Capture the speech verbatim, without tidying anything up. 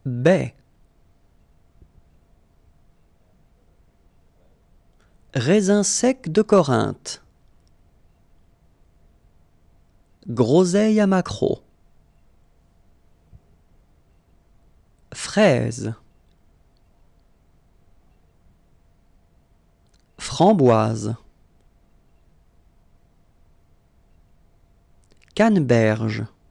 baie, raisin sec de Corinthe, groseille à maquereau, fraise, framboise, canneberge.